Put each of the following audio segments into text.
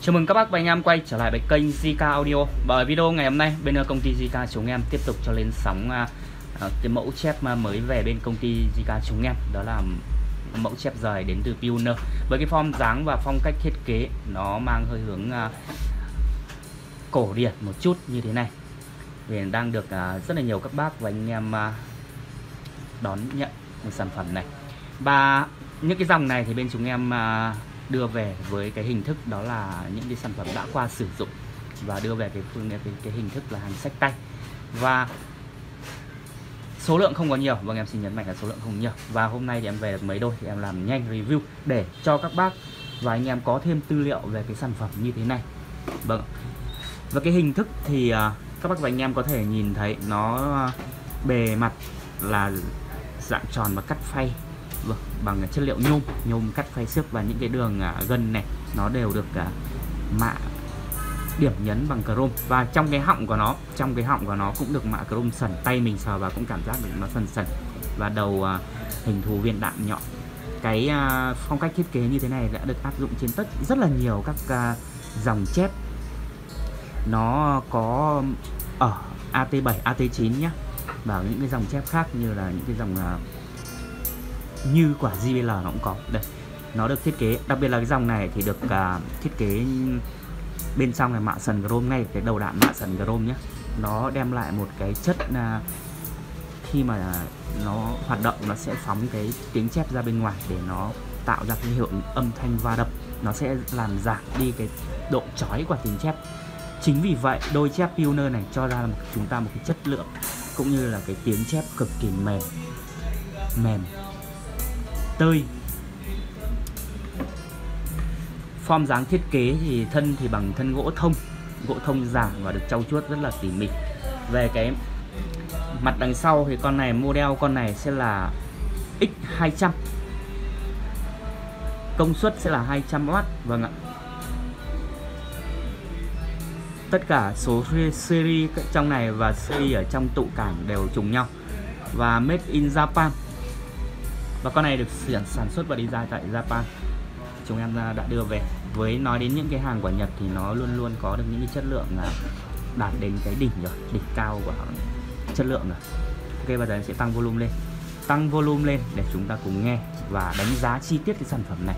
Chào mừng các bác và anh em quay trở lại với kênh JK Audio. Và ở video ngày hôm nay, bên công ty JK chúng em tiếp tục cho lên sóng cái mẫu chép mới về bên công ty JK chúng em. Đó là mẫu chép rời đến từ Pioneer. Với cái form dáng và phong cách thiết kế nó mang hơi hướng cổ điển một chút như thế này. Vì đang được rất là nhiều các bác và anh em đón nhận sản phẩm này. Và những cái dòng này thì bên chúng em đưa về với cái hình thức đó là những cái sản phẩm đã qua sử dụng và đưa về cái hình thức là hàng xách tay, và số lượng không có nhiều. Vâng, em xin nhấn mạnh là số lượng không nhiều. Và hôm nay thì em về được mấy đôi thì em làm nhanh review để cho các bác và anh em có thêm tư liệu về cái sản phẩm như thế này. Vâng, và cái hình thức thì các bác và anh em có thể nhìn thấy nó bề mặt là dạng tròn và cắt phay bằng chất liệu nhôm cắt phay xước, và những cái đường gân này nó đều được mạ điểm nhấn bằng chrome. Và trong cái họng của nó cũng được mạ chrome sần, tay mình sờ vào cũng cảm giác được nó sần, và đầu hình thù viên đạn nhọn. Cái phong cách thiết kế như thế này đã được áp dụng trên rất là nhiều các dòng chép. Nó có ở AT7, AT9 nhé, và những cái dòng chép khác như là những cái dòng như quả JBL nó cũng có. Đây, nó được thiết kế, đặc biệt là cái dòng này thì được thiết kế bên trong là mạ sần chrome, ngay cái đầu đạn mạ sần chrome nhé. Nó đem lại một cái chất khi mà nó hoạt động nó sẽ phóng cái tiếng chép ra bên ngoài để nó tạo ra cái hiệu âm thanh va đập, nó sẽ làm giảm đi cái độ chói của tiếng chép. Chính vì vậy đôi chép Pioneer này cho ra chúng ta một cái chất lượng cũng như là cái tiếng chép cực kỳ mềm tơi. Form dáng thiết kế thì thân thì bằng thân gỗ thông giả và được trau chuốt rất là tỉ mỉ. Về cái mặt đằng sau thì con này sẽ là X200, công suất sẽ là 200W. Vâng ạ, tất cả số series trong này và series ở trong tụ cản đều trùng nhau, và made in Japan. Và con này được sản xuất và design tại Japan. Chúng em đã đưa về. Với nói đến những cái hàng của Nhật thì nó luôn luôn có được những cái chất lượng đạt đến cái đỉnh cao của chất lượng rồi. Ok, bây giờ em sẽ tăng volume lên để chúng ta cùng nghe và đánh giá chi tiết cái sản phẩm này.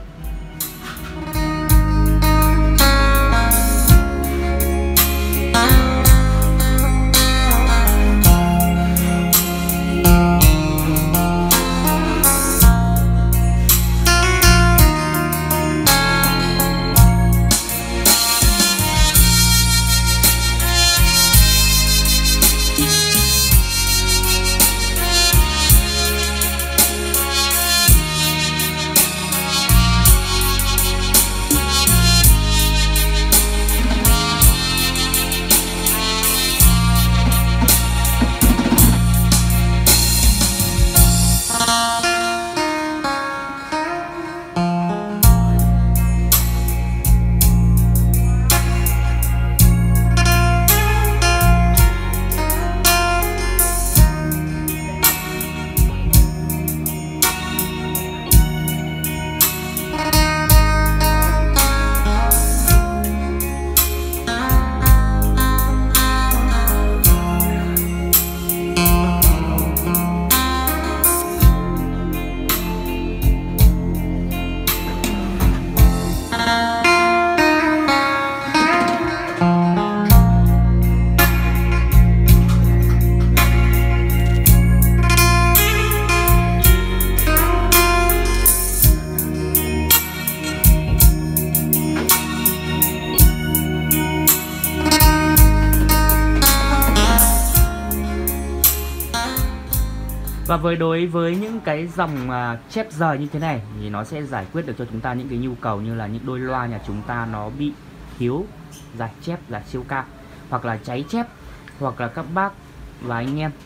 Và đối với những cái dòng chép rời như thế này thì nó sẽ giải quyết được cho chúng ta những cái nhu cầu như là những đôi loa nhà chúng ta nó bị thiếu giải chép, giải siêu cao, hoặc là cháy chép, hoặc là các bác và anh em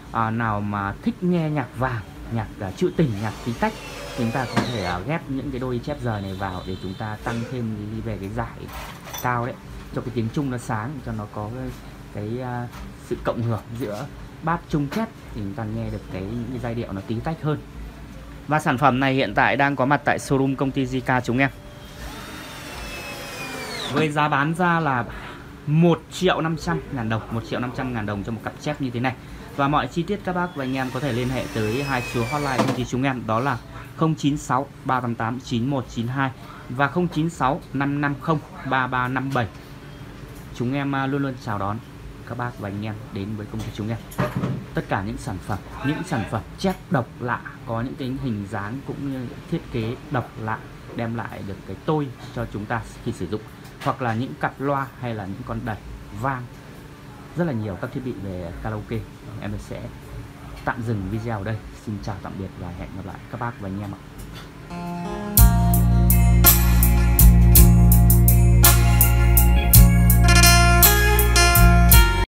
nào mà thích nghe nhạc vàng, nhạc trữ tình, nhạc tí tách, chúng ta có thể ghép những cái đôi chép rời này vào để chúng ta tăng thêm đi về cái giải cao đấy, cho cái tiếng Trung nó sáng, cho nó có cái sự cộng hưởng giữa bass trung chép thì chúng ta nghe được những cái giai điệu nó tí tách hơn. Và sản phẩm này hiện tại đang có mặt tại showroom công ty JK chúng em. Với giá bán ra là 1.500.000 đồng, 1.500.000 đồng cho một cặp chép như thế này. Và mọi chi tiết các bác và anh em có thể liên hệ tới hai số hotline công ty chúng em, đó là 096 388 9192 và 096 550 3357. Chúng em luôn luôn chào đón các bác và anh em đến với công ty chúng em. Tất cả những sản phẩm chép độc lạ, có những cái hình dáng cũng như thiết kế độc lạ, đem lại được cái tôi cho chúng ta khi sử dụng, hoặc là những cặp loa hay là những con đẩy vang, rất là nhiều các thiết bị về karaoke. Em sẽ tạm dừng video ở đây. Xin chào tạm biệt và hẹn gặp lại các bác và anh em ạ.